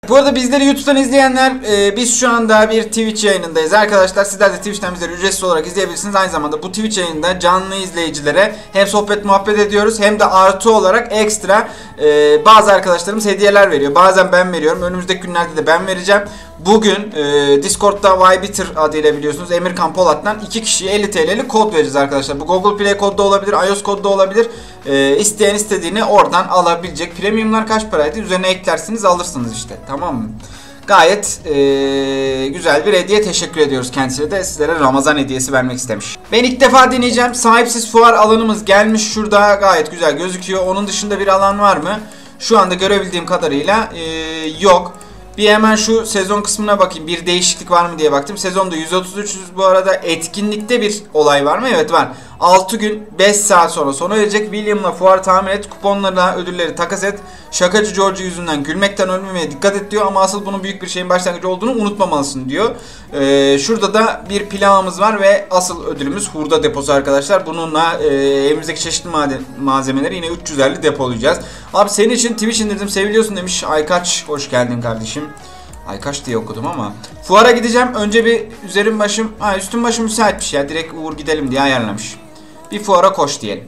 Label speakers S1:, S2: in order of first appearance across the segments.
S1: Bu arada bizleri YouTube'dan izleyenler, biz şu anda bir Twitch yayınındayız arkadaşlar. Sizler de Twitch'ten bizleri ücretsiz olarak izleyebilirsiniz. Aynı zamanda bu Twitch yayında canlı izleyicilere hem sohbet muhabbet ediyoruz hem de artı olarak ekstra bazı arkadaşlarımız hediyeler veriyor. Bazen ben veriyorum. Önümüzdeki günlerde de ben vereceğim. Bugün Discord'da Ybitter adıyla biliyorsunuz Emirkan Polat'tan 2 kişiye 50 TL'lik kod vereceğiz arkadaşlar. Bu Google Play kodda olabilir, iOS kodda olabilir. İsteyen istediğini oradan alabilecek. Premiumlar kaç paraydı? Üzerine eklersiniz, alırsınız işte. Tamam mı? Gayet güzel bir hediye. Teşekkür ediyoruz kendisine de. Sizlere Ramazan hediyesi vermek istemiş. Ben ilk defa deneyeceğim. Sahipsiz fuar alanımız gelmiş şurada. Gayet güzel gözüküyor. Onun dışında bir alan var mı? Şu anda görebildiğim kadarıyla yok. Bir hemen şu sezon kısmına bakayım. Bir değişiklik var mı diye baktım. Sezonda 133 bu arada. Etkinlikte bir olay var mı? Evet var. 6 gün 5 saat sonra sona erecek. William'la fuar tahmin et. Kuponlarla ödülleri takas et. Şakacı George yüzünden gülmekten ölmemeye dikkat et diyor. Ama asıl bunun büyük bir şeyin başlangıcı olduğunu unutmamalısın diyor. Şurada da bir planımız var ve asıl ödülümüz hurda deposu arkadaşlar. Bununla evimizdeki çeşitli malzemeleri yine 350 depolayacağız. Abi senin için Twitch indirdim seviliyorsun demiş. Aykaç hoş geldin kardeşim. Aykaç diye okudum ama. Fuara gideceğim. Önce bir üzerim başım. Üstüm başım müsaitmiş ya. Direkt Uğur gidelim diye ayarlamış. Bir fuara koş diyelim.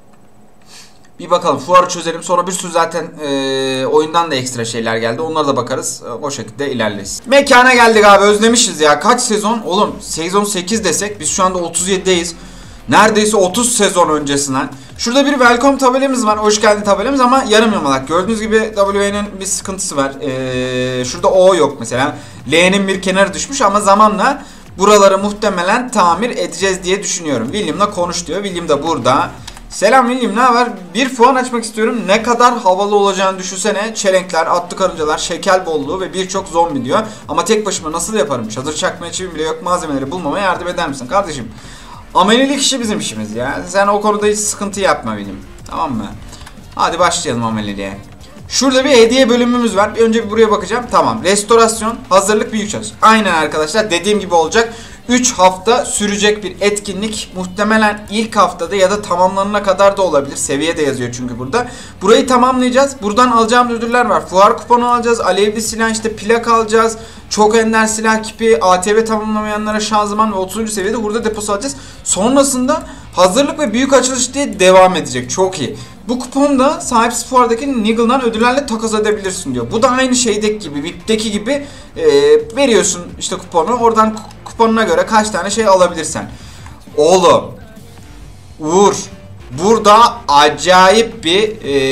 S1: Bir bakalım fuarı çözelim. Sonra bir sürü zaten oyundan da ekstra şeyler geldi. Onlara da bakarız. O şekilde ilerleriz. Mekana geldik abi. Özlemişiz ya. Kaç sezon? Oğlum sezon 8 desek biz şu anda 37'deyiz. Neredeyse 30 sezon öncesinden. Şurada bir welcome tabelamız var. Hoş geldin tabelamız ama yarım yamalak. Gördüğünüz gibi WA'nın bir sıkıntısı var. Şurada O yok mesela. L'nin bir kenarı düşmüş ama zamanla buraları muhtemelen tamir edeceğiz diye düşünüyorum. William'la konuş diyor. William da burada. Selam William, ne haber? Bir fuar açmak istiyorum. Ne kadar havalı olacağını düşünsene. Çelenkler, atlı karıncalar, şeker bolluğu ve birçok zombi diyor. Ama tek başıma nasıl yaparım? Çadır çakmaya çivim bile yok. Malzemeleri bulmama yardım eder misin kardeşim? Amelilik işi bizim işimiz ya. Sen o konuda hiç sıkıntı yapma William. Tamam mı? Hadi başlayalım ameliliğe. Şurada bir hediye bölümümüz var. Önce bir buraya bakacağım. Tamam. Restorasyon, hazırlık, büyük çalış. Aynen arkadaşlar. Dediğim gibi olacak. 3 hafta sürecek bir etkinlik. Muhtemelen ilk haftada ya da tamamlanana kadar da olabilir. Seviye de yazıyor çünkü burada. Burayı tamamlayacağız. Buradan alacağımız ödüller var. Fuar kuponu alacağız. Alevli silah, işte plak alacağız. Çok ender silah kipi, ATV tamamlamayanlara şanzıman ve 30. seviyede hurda deposu alacağız. Sonrasında hazırlık ve büyük açılış diye devam edecek. Çok iyi. Bu kuponda sahipsiz fuardaki Niggle'dan ödüllerle takas edebilirsin diyor. Bu da aynı şeydeki gibi, VIP'teki gibi veriyorsun işte kuponu. Oradan kuponuna göre kaç tane şey alabilirsen. Oğlum, Uğur, burada acayip bir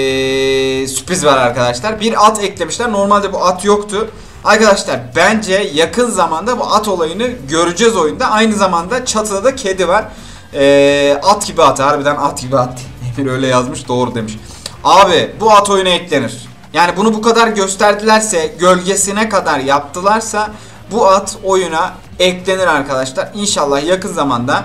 S1: sürpriz var arkadaşlar. Bir at eklemişler. Normalde bu at yoktu. Arkadaşlar bence yakın zamanda bu at olayını göreceğiz oyunda. Aynı zamanda çatıda da kedi var. At gibi at, harbiden at gibi at. Emir öyle yazmış, doğru demiş. Abi bu at oyuna eklenir. Yani bunu bu kadar gösterdilerse, gölgesine kadar yaptılarsa bu at oyuna eklenir arkadaşlar. İnşallah yakın zamanda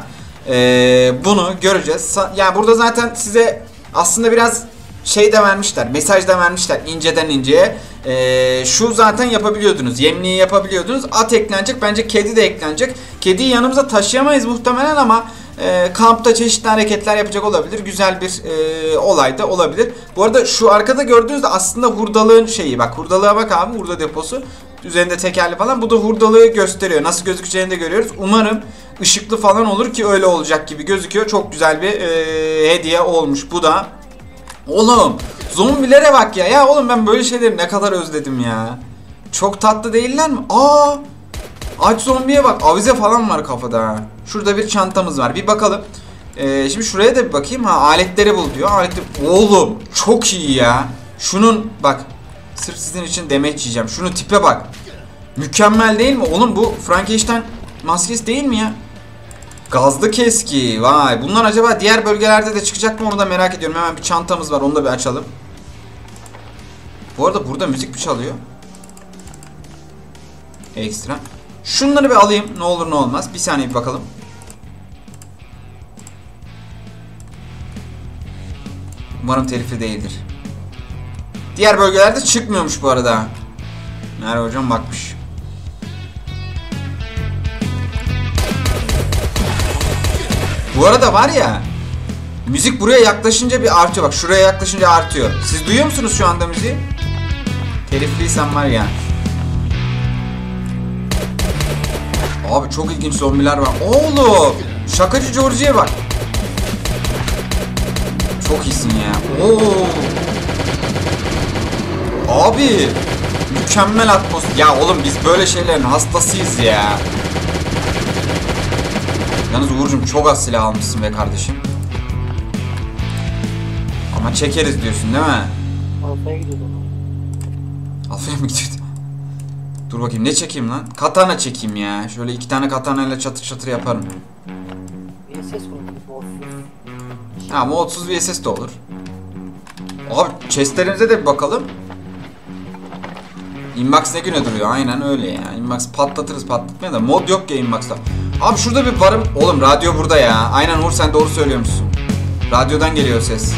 S1: bunu göreceğiz. Yani burada zaten size aslında biraz şey de vermişler, mesaj da vermişler inceden inceye. Şu zaten yapabiliyordunuz, yemliği yapabiliyordunuz. At eklenecek, bence kedi de eklenecek. Kediyi yanımıza taşıyamayız muhtemelen ama kampta çeşitli hareketler yapacak olabilir. Güzel bir olay da olabilir. Bu arada şu arkada gördüğünüz de aslında hurdalığın şeyi. Bak hurdalığa bak abi, hurda deposu. Üzerinde tekerli falan. Bu da hurdalığı gösteriyor. Nasıl gözükeceğini de görüyoruz. Umarım ışıklı falan olur ki öyle olacak gibi gözüküyor. Çok güzel bir hediye olmuş bu da. Oğlum zombilere bak ya. Ya oğlum ben böyle şeyleri ne kadar özledim ya. Çok tatlı değiller mi? Aa! Aç zombiye bak. Avize falan var kafada. Şurada bir çantamız var. Bir bakalım. Şimdi şuraya da bir bakayım. Ha, aletleri bul diyor. Oğlum çok iyi ya. Şunun bak. Sırf sizin için demeç yiyeceğim. Şunun tipe bak. Mükemmel değil mi? Oğlum bu Frankenstein maskesi değil mi ya? Gazlı keski. Vay. Bunlar acaba diğer bölgelerde de çıkacak mı onu da merak ediyorum. Hemen bir çantamız var. Onu da bir açalım. Bu arada burada müzik mi çalıyor? Ekstra. Şunları bir alayım. Ne olur ne olmaz. Bir saniye bir bakalım. Umarım telifli değildir. Diğer bölgelerde çıkmıyormuş bu arada. Merve hocam bakmış. Bu arada var ya, müzik buraya yaklaşınca bir artıyor. Bak şuraya yaklaşınca artıyor. Siz duyuyor musunuz şu anda müziği? Telifliysem var ya. Abi çok ilginç zombiler var. Oğlum. Şakacı George'ye bak. Çok iyisin ya. Oo. Abi. Mükemmel atmosfer. Ya oğlum biz böyle şeylerin hastasıyız ya. Yalnız Uğur'cum çok az silah almışsın be kardeşim. Ama çekeriz diyorsun değil mi?
S2: Alfa'ya gidiyordum.
S1: Alfa'ya mı gidiyordu? Dur bakayım ne çekeyim lan? Katana çekeyım ya. Şöyle 2 tane katana ile çatır çatır yaparım.
S2: VSS koydum.
S1: Ha modsuz VSS de olur. Abi chestlerimize de bir bakalım. Inbox ne güne duruyor? Aynen öyle ya. Inbox patlatırız patlatmaya da mod yok ya Inbox'ta. Abi şurada bir varım. Oğlum radyo burada ya. Aynen Uğur sen doğru söylüyormuşsun. Radyodan geliyor ses.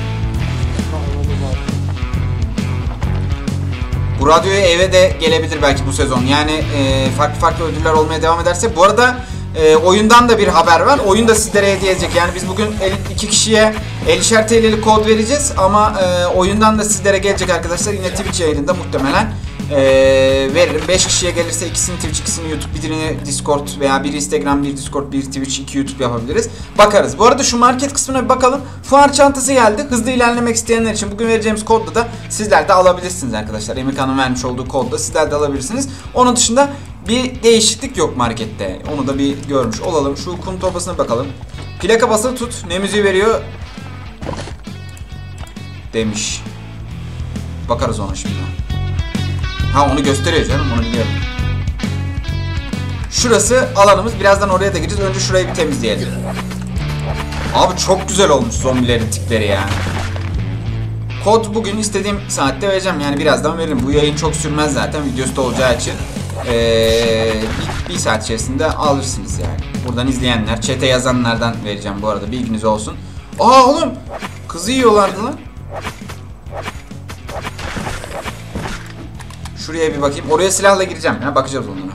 S1: Bu radyoya eve de gelebilir belki bu sezon. Yani farklı farklı ödüller olmaya devam ederse. Bu arada oyundan da bir haber var. Oyun da sizlere hediye edecek. Yani biz bugün 2 kişiye 50'şer TL'lik kod vereceğiz. Ama oyundan da sizlere gelecek arkadaşlar. Yine Twitch yayınında muhtemelen veririm. 5 kişiye gelirse ikisini Twitch, ikisini YouTube, birini Discord veya biri Instagram, bir Discord, bir Twitch, 2 YouTube yapabiliriz. Bakarız. Bu arada şu market kısmına bir bakalım. Fuar çantası geldi. Hızlı ilerlemek isteyenler için bugün vereceğimiz kodla da sizler de alabilirsiniz arkadaşlar. Emirkan'ın vermiş olduğu kodla sizler de alabilirsiniz. Onun dışında bir değişiklik yok markette. Onu da bir görmüş olalım. Şu kum torbasına bakalım. Plaka basılı tut. Ne müziği veriyor? Demiş. Bakarız ona şimdi. Ha onu gösteriyor canım, onu biliyorum. Şurası alanımız. Birazdan oraya da gireceğiz. Önce şurayı bir temizleyelim. Abi çok güzel olmuş zombilerin tipleri yani. Kod bugün istediğim saatte vereceğim. Yani birazdan veririm. Bu yayın çok sürmez zaten. Videosu da olacağı için. Bir saat içerisinde alırsınız yani. Buradan izleyenler, chat'e yazanlardan vereceğim bu arada. Bilginiz olsun. Aa oğlum. Kızı yiyorlardı lan. Şuraya bir bakayım. Oraya silahla gireceğim ya. Bakacağız onlara.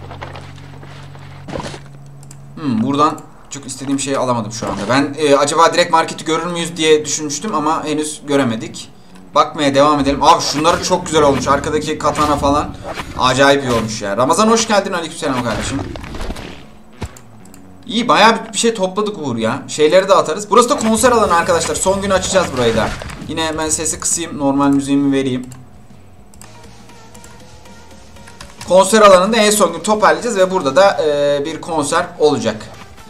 S1: Buradan çok istediğim şeyi alamadım şu anda. Ben acaba direkt marketi görür müyüz diye düşünmüştüm ama henüz göremedik. Bakmaya devam edelim. Abi şunları çok güzel olmuş. Arkadaki katana falan acayip iyi olmuş ya. Ramazan hoş geldin. Aleykümselam kardeşim. İyi bayağı bir şey topladık Uğur ya. Şeyleri de atarız. Burası da konser alanı arkadaşlar. Son gün açacağız burayı da. Yine ben sesi kısayım. Normal müziğimi vereyim. Konser alanında en son gün toparlayacağız ve burada da bir konser olacak.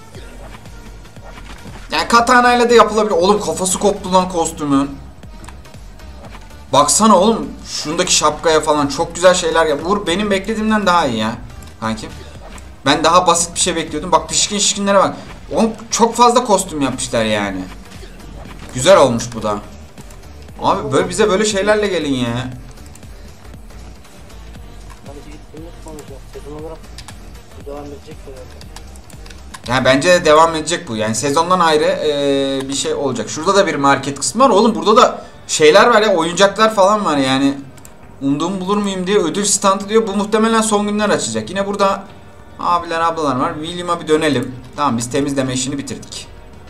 S1: Yani katana ile de yapılabilir. Oğlum kafası koptu lan kostümün. Baksana oğlum şundaki şapkaya falan çok güzel şeyler yap. Uğur benim beklediğimden daha iyi ya. Kankim. Ben daha basit bir şey bekliyordum. Bak pişkin şişkinlere bak. Oğlum çok fazla kostüm yapmışlar yani. Güzel olmuş bu da. Abi böyle bize böyle şeylerle gelin ya.
S2: Devam edecek
S1: Yani bence de devam edecek bu. Yani sezondan ayrı bir şey olacak. Şurada da bir market kısmı var. Oğlum burada da şeyler var ya. Oyuncaklar falan var yani. Umduğumu bulur muyum diye ödül standı diyor. Bu muhtemelen son günler açacak. Yine burada abiler ablalar var. William'a bir dönelim. Tamam biz temizleme işini bitirdik.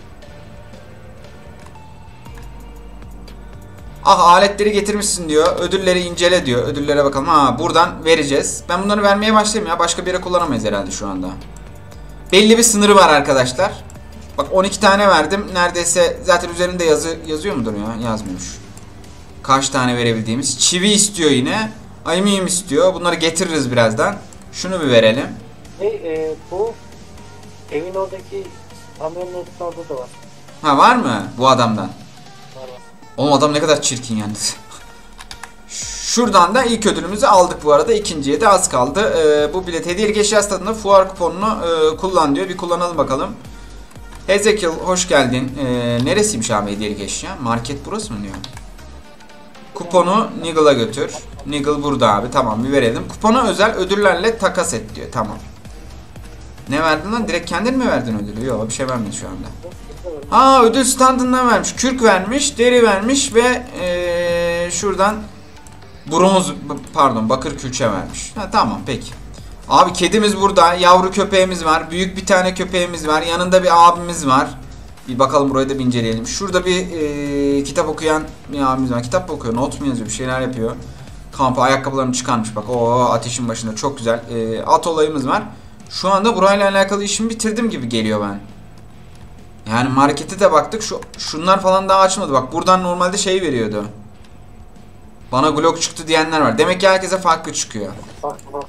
S1: Ah aletleri getirmişsin diyor. Ödülleri incele diyor. Ödüllere bakalım. Ha buradan vereceğiz. Ben bunları vermeye başlayayım ya. Başka bir yere kullanamayız herhalde şu anda. Belli bir sınırı var arkadaşlar. Bak 12 tane verdim. Neredeyse zaten üzerinde yazıyor mudur ya? Yazmıyormuş. Kaç tane verebildiğimiz. Çivi istiyor yine. Alüminyum istiyor. Bunları getiririz birazdan. Şunu bir verelim.
S2: Bu evin oradaki kamyonun orada da var.
S1: Ha var mı bu adamdan?
S2: Var.
S1: Oğlum adam ne kadar çirkin yalnız. Şuradan da ilk ödülümüzü aldık bu arada. İkinciye de az kaldı. Bu bilet hediyelik eşya stadında fuar kuponunu kullan diyor. Bir kullanalım bakalım. Ezekiel hoş geldin. Neresiymiş abi hediyelik eşya? Market burası mı diyor? Kuponu Niggle'a götür. Niggle burada abi. Tamam bir verelim. Kupona özel ödüllerle takas et diyor. Tamam. Ne verdin lan? Direkt kendin mi verdin ödülü? Yok bir şey vermedi şu anda. Ha ödül standından vermiş. Kürk vermiş. Deri vermiş ve şuradan bronz pardon bakır külçe vermiş. Ha tamam peki. Abi kedimiz burada. Yavru köpeğimiz var. Büyük bir tane köpeğimiz var. Yanında bir abimiz var. Bir bakalım burayı da bir inceleyelim. Şurada bir kitap okuyan bir abimiz var. Kitap mı okuyor? Not mu yazıyor? Bir şeyler yapıyor. Kampa ayakkabılarını çıkarmış bak. O ateşin başında çok güzel. At olayımız var. Şu anda burayla alakalı işimi bitirdim gibi geliyor ben. Yani markete de baktık. Şunlar falan daha açmadı. Bak buradan normalde şey veriyordu. Bana Glock çıktı diyenler var. Demek ki herkese farklı çıkıyor.
S2: Farklı.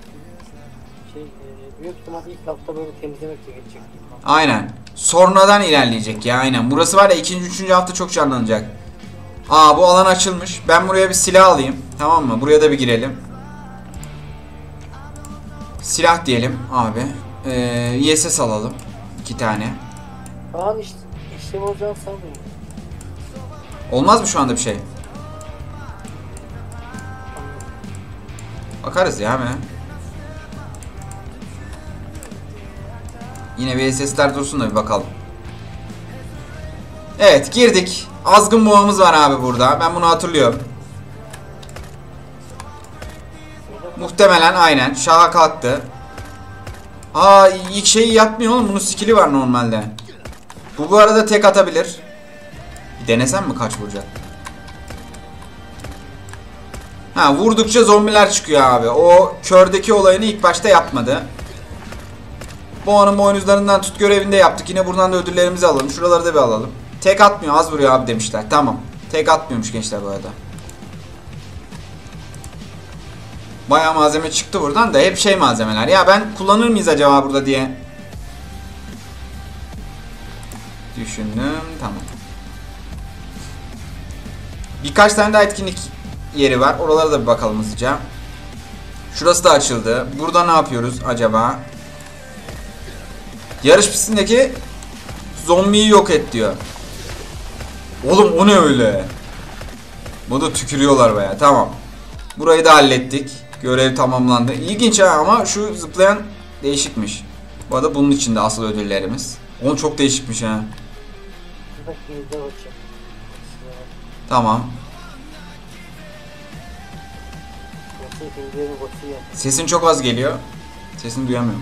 S2: Büyük ihtimalle ilk hafta böyle temizlemekle geçecek.
S1: Aynen. Sonradan ilerleyecek ya aynen. Burası var ya 2. 3. hafta çok canlanacak. Aa bu alan açılmış. Ben buraya bir silah alayım. Tamam mı? Buraya da bir girelim. Silah diyelim abi. ISS alalım. 2 tane.
S2: Kaan işlem olacağını sanmıyorum.
S1: Olmaz mı şu anda bir şey? Bakarız ya hemen. Yine VSS'ler dursun da bir bakalım. Evet girdik. Azgın boğamız var abi burada. Ben bunu hatırlıyorum. Muhtemelen aynen. Şaha kalktı. Aa ilk şeyi yapmıyor oğlum. Bunun skill'i var normalde. Bu arada tek atabilir. Bir denesem mi kaç vuracak? Ha vurdukça zombiler çıkıyor abi. O kördeki olayını ilk başta yapmadı. Boğanın boynuzlarından tut görevinde yaptık. Yine buradan da ödüllerimizi alalım. Şuraları da bir alalım. Tek atmıyor az vuruyor abi demişler. Tamam. Tek atmıyormuş gençler bu arada. Bayağı malzeme çıktı buradan da hep şey malzemeler. Ya ben kullanır mıyız acaba burada diye düşündüm. Tamam. Birkaç tane daha etkinlik yeri var. Oralara da bir bakalım hızlıca. Şurası da açıldı. Burada ne yapıyoruz acaba? Yarış pistindeki zombiyi yok et diyor. Oğlum o ne öyle? Bu da tükürüyorlar baya. Tamam. Burayı da hallettik. Görev tamamlandı. İlginç ha ama şu zıplayan değişikmiş. Bu arada bunun içinde asıl ödüllerimiz. Onun çok değişikmiş ha. Tamam. Sesin çok az geliyor. Sesini duyamıyorum.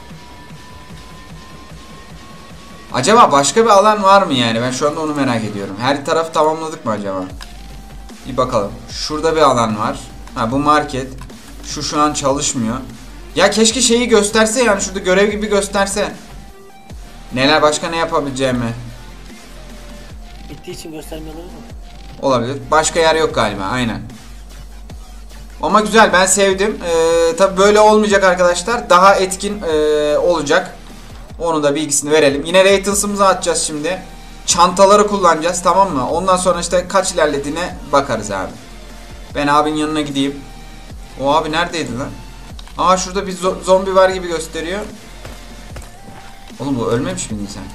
S1: Acaba başka bir alan var mı yani? Ben şu anda onu merak ediyorum. Her tarafı tamamladık mı acaba? Bir bakalım. Şurada bir alan var. Ha bu market. Şu an çalışmıyor. Ya keşke şeyi gösterse yani şurada görev gibi gösterse. Neler başka ne yapabileceğimi.
S2: Bittiği için göstermiyorlar mı?
S1: Olabilir. Başka yer yok galiba. Aynen. Ama güzel ben sevdim. Tabi böyle olmayacak arkadaşlar. Daha etkin olacak. Onu da bilgisini verelim. Yine Raytons'ımızı atacağız şimdi. Çantaları kullanacağız tamam mı? Ondan sonra işte kaç ilerlediğine bakarız abi. Ben abinin yanına gideyim. O abi neredeydi lan? Aa şurada bir zombi var gibi gösteriyor. Oğlum bu ölmemiş miydin sen?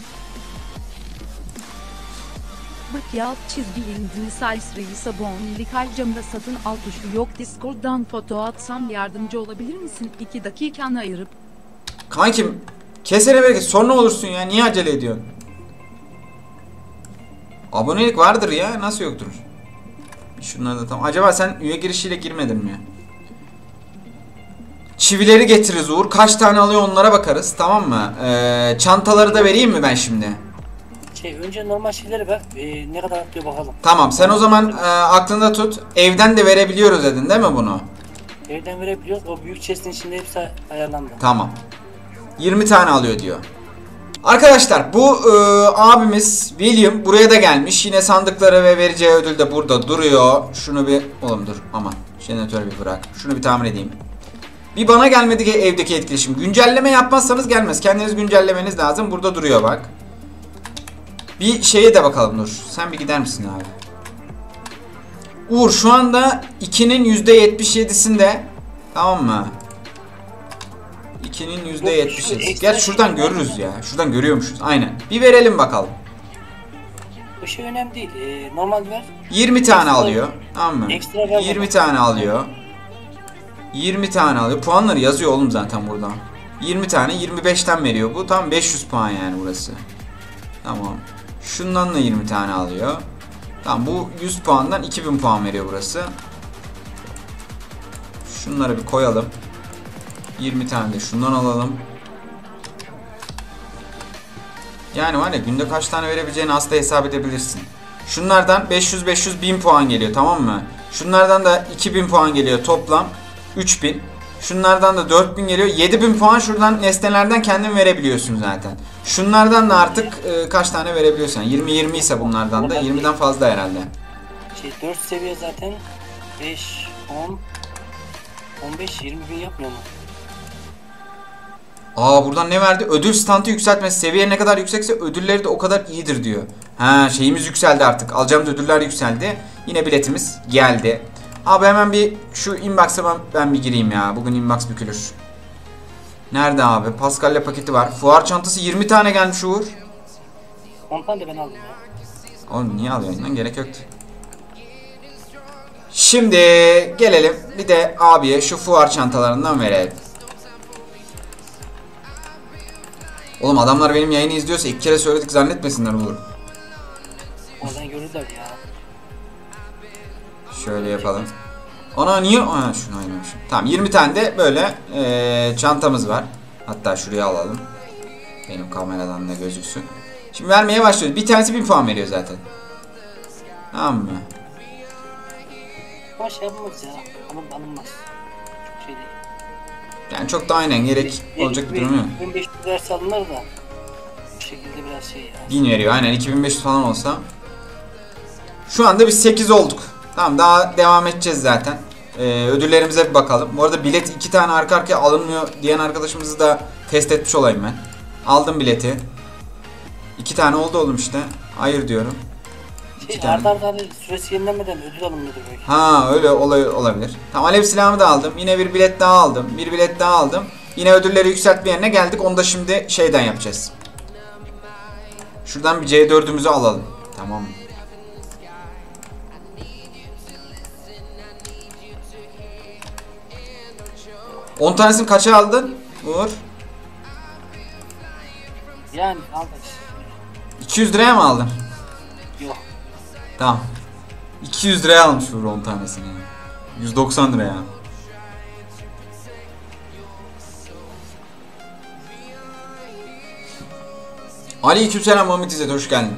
S3: Bak alt çizgi indini Reis abonelik harcamda satın al tuşu yok. Discord'dan foto atsam yardımcı olabilir misin? 2 dakikanı ayırıp.
S1: Kankim kesene bereket sonra olursun ya niye acele ediyorsun? Abonelik vardır ya nasıl yoktur? Şunları da tamam. Acaba sen üye girişiyle girmedin mi? Çivileri getiririz Uğur. Kaç tane alıyor onlara bakarız tamam mı? Çantaları da vereyim mi ben şimdi?
S2: Önce normal şeyleri ver. Ne kadar atıyor bakalım.
S1: Tamam sen o zaman aklında tut. Evden de verebiliyoruz dedin değil mi bunu?
S2: Evden verebiliyoruz. O büyük chest'in içinde hepsi ayarlandı.
S1: Tamam. 20 tane alıyor diyor. Arkadaşlar bu abimiz William buraya da gelmiş. Yine sandıkları ve vereceği ödül de burada duruyor. Şunu bir oğlum dur aman. Jeneratörü bir bırak. Şunu bir tamir edeyim. Bir bana gelmedi ki evdeki etkileşim. Güncelleme yapmazsanız gelmez. Kendiniz güncellemeniz lazım. Burada duruyor bak. Bir şeye de bakalım dur. Sen bir gider misin abi? Uğur şu anda 2'nin %77'sinde. Tamam mı? 2'nin %77'si. Gerçi şuradan görürüz ya. Şuradan görüyormuşuz. Aynen. Bir verelim bakalım.
S2: Bu şey önemli değil. Normal ver.
S1: 20 tane alıyor. Tamam mı?
S2: Ekstra ver
S1: 20
S2: bana.
S1: tane alıyor. 20 tane alıyor. Puanları yazıyor oğlum zaten buradan. 20 tane 25'ten veriyor. Bu tam 500 puan yani burası. Tamam. Şundan da 20 tane alıyor. Tamam bu 100 puandan 2000 puan veriyor burası. Şunları bir koyalım. 20 tane de şundan alalım. Yani var ya günde kaç tane verebileceğini asla hesap edebilirsin. Şunlardan 500-500 1000 puan geliyor tamam mı? Şunlardan da 2000 puan geliyor toplam 3000. Şunlardan da 4000 geliyor. 7000 puan şuradan nesnelerden kendin verebiliyorsun zaten. Şunlardan da artık kaç tane verebiliyorsan. 20 ise bunlardan da 20'den fazla herhalde.
S2: 4 seviye zaten 5, 10, 15, 20 bin yapmıyor mu?
S1: Buradan ne verdi? Ödül standı yükseltmesi. Seviye ne kadar yüksekse ödülleri de o kadar iyidir diyor. Şeyimiz yükseldi artık. Alacağımız ödüller yükseldi. Yine biletimiz geldi. Abi hemen bir şu inbox'a ben bir gireyim ya. Bugün inbox bükülür. Nerede abi? Paskalya paketi var. Fuar çantası 20 tane gelmiş Uğur.
S2: 10 tane de ben aldım ya.
S1: Oğlum niye alıyorsun lan? Gerek yoktu. Şimdi gelelim bir de abiye şu fuar çantalarından verelim. Oğlum adamlar benim yayını izliyorsa 2 kere söyledik zannetmesinler Uğur.
S2: Oradan görürler ya.
S1: Şöyle yapalım. Ana niye? Şunu oynamışım. Tamam 20 tane de böyle çantamız var. Hatta şuraya alalım. Benim kameradan da gözüksün. Şimdi vermeye başlıyoruz. Bir tanesi 1000 puan veriyor zaten. Tamam mı?
S2: Ama şey yapmaz ya. Alınmaz. Çok şey değil.
S1: Yani çok da aynen gerek olacak bir durum yok.
S2: 1500 ders alınır da. Bu şekilde biraz şey ya.
S1: 1000 veriyor aynen 2500 falan olsa. Şu anda biz 8 olduk. Tamam daha devam edeceğiz zaten. Ödüllerimize bir bakalım. Bu arada bilet 2 tane arka arkaya alınmıyor diyen arkadaşımızı da test etmiş olayım ben. Aldım bileti. 2 tane oldu oğlum işte. Hayır diyorum.
S2: Arda hani süresi yenilenmeden ödül alınmıyordur belki.
S1: Öyle olabilir. Tamam alev silahımı da aldım. Yine bir bilet daha aldım. Bir bilet daha aldım. Yine ödülleri yükseltme yerine geldik. Onu da şimdi şeyden yapacağız. Şuradan bir C4'ümüzü alalım. Tamam. On tanesini kaça aldın? Uğur.
S2: Yani al da işte.
S1: 200 liraya mı aldın?
S2: Yok.
S1: Tamam. 200 liraya almış Uğur 10 tanesini. 190 liraya. Aleykümselam Muhammed İzzet, hoş geldin.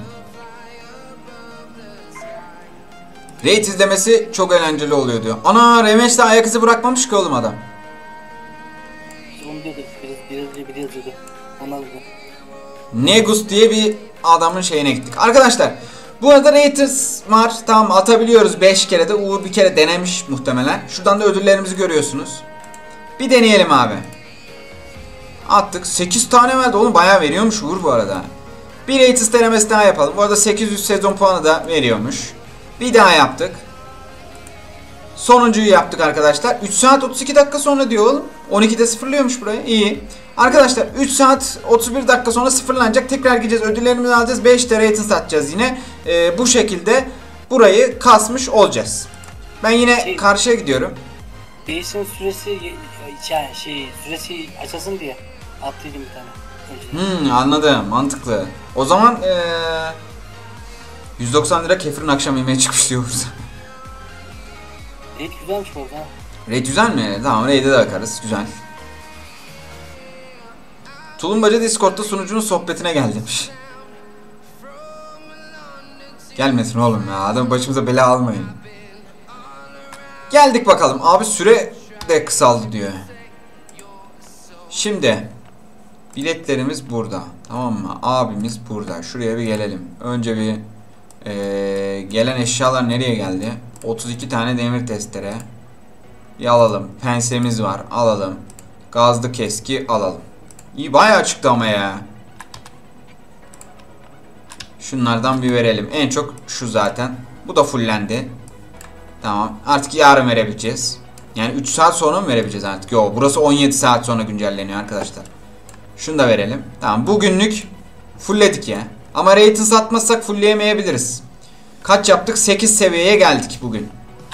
S1: Raid izlemesi çok eğlenceli oluyor diyor. Ana Remeş'te ayak izi bırakmamış ki oğlum adam.
S2: Onu diyordu. Bir yazıyordu. Onu aldı.
S1: Negus diye bir adamın şeyine gittik. Arkadaşlar bu arada Raiders var. Tamam atabiliyoruz 5 kere de. Uğur bir kere denemiş muhtemelen. Şuradan da ödüllerimizi görüyorsunuz. Bir deneyelim abi. Attık. 8 tane verdi oğlum. Bayağı veriyormuş Uğur bu arada. Bir Raiders denemesi daha yapalım. Bu arada 800 sezon puanı da veriyormuş. Bir daha yaptık. Sonuncuyu yaptık arkadaşlar. 3 saat 32 dakika sonra diyor oğlum. 12'de sıfırlıyormuş burayı. İyi. Arkadaşlar 3 saat 31 dakika sonra sıfırlanacak. Tekrar gideceğiz. Ödüllerimizi alacağız. 5 de rating satacağız yine. Bu şekilde burayı kasmış olacağız. Ben yine karşıya gidiyorum.
S2: Değişim süresi süresi açasın diye attıydım bir tane.
S1: Anladım. Mantıklı. O zaman 190 lira Kefir'in akşam yemeğe çıkmış diyoruz.
S2: Raid güzelmiş orada.
S1: Raid güzel mi? Tamam Raid'e de bakarız. Güzel. Tulumbacı Discord'da sunucunun sohbetine gel demiş. Gelmesin oğlum ya. Adam başımıza bela almayın. Geldik bakalım. Abi süre de kısaldı diyor. Şimdi biletlerimiz burada. Tamam mı? Abimiz burada. Şuraya bir gelelim. Önce bir gelen eşyalar nereye geldi? 32 tane demir testere. Bir alalım. Pensemiz var. Alalım. Gazlı keski alalım. İyi bayağı çıktı ama ya. Şunlardan bir verelim. En çok şu zaten. Bu da fullendi. Tamam. Artık yarın verebileceğiz. Yani 3 saat sonra mı verebileceğiz artık? Yok. Burası 17 saat sonra güncelleniyor arkadaşlar. Şunu da verelim. Tamam. Bugünlük fullledik ya. Ama rating satmazsak fullleyemeyebiliriz. Kaç yaptık? 8 seviyeye geldik bugün.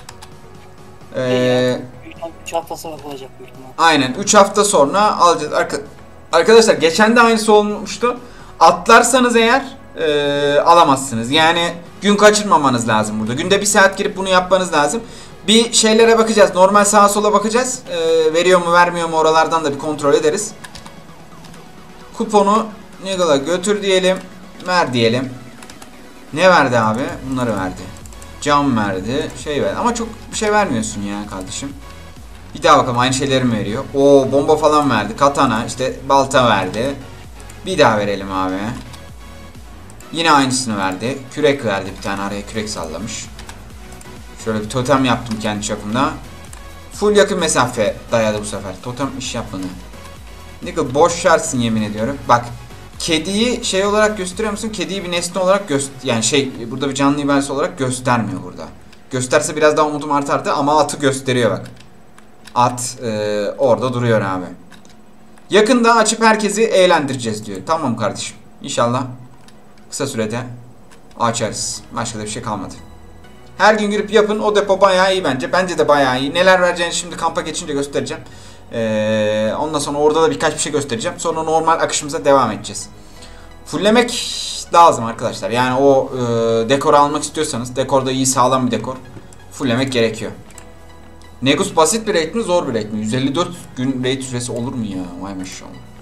S2: 3 hafta sonra olacak büyük ihtimal.
S1: Aynen 3 hafta sonra alacağız. Arkadaşlar geçen de aynısı olmuştu. Atlarsanız eğer alamazsınız. Yani gün kaçırmamanız lazım burada. Günde 1 saat girip bunu yapmanız lazım. Bir şeylere bakacağız. Normal sağa sola bakacağız. Veriyor mu vermiyor mu oralardan da bir kontrol ederiz. Kuponu ne kadar götür diyelim. Ver diyelim. Ne verdi abi? Bunları verdi. Cam verdi. Şey verdi. Ama çok bir şey vermiyorsun ya kardeşim. Bir daha bakalım aynı şeyleri mi veriyor? Oo, bomba falan verdi. Katana, işte balta verdi. Bir daha verelim abi. Yine aynısını verdi. Kürek verdi, bir tane araya kürek sallamış. Şöyle bir totem yaptım kendi çapımda. Full yakın mesafe dayadı bu sefer. Totem iş yapmadı. Nickel boş şartsın yemin ediyorum. Bak, kediyi şey olarak gösteriyor musun? Kediyi bir nesne olarak yani burada bir canlı ibaresi olarak göstermiyor burada. Gösterse biraz daha umudum artardı ama atı gösteriyor bak. At orada duruyor abi. Yakında açıp herkesi eğlendireceğiz diyor. Tamam kardeşim. İnşallah kısa sürede açarız. Başka da bir şey kalmadı. Her gün girip yapın. O depo bayağı iyi bence. Bence de bayağı iyi. Neler vereceğini şimdi kampa geçince göstereceğim. Ondan sonra orada da birkaç bir şey göstereceğim. Sonra normal akışımıza devam edeceğiz. Fulllemek lazım arkadaşlar. Yani o dekoru almak istiyorsanız, dekorda iyi sağlam bir dekor, fulllemek gerekiyor. Negus basit bir raid mi, zor bir raid mi? 154 gün raid süresi olur mu ya? Vay maşallah.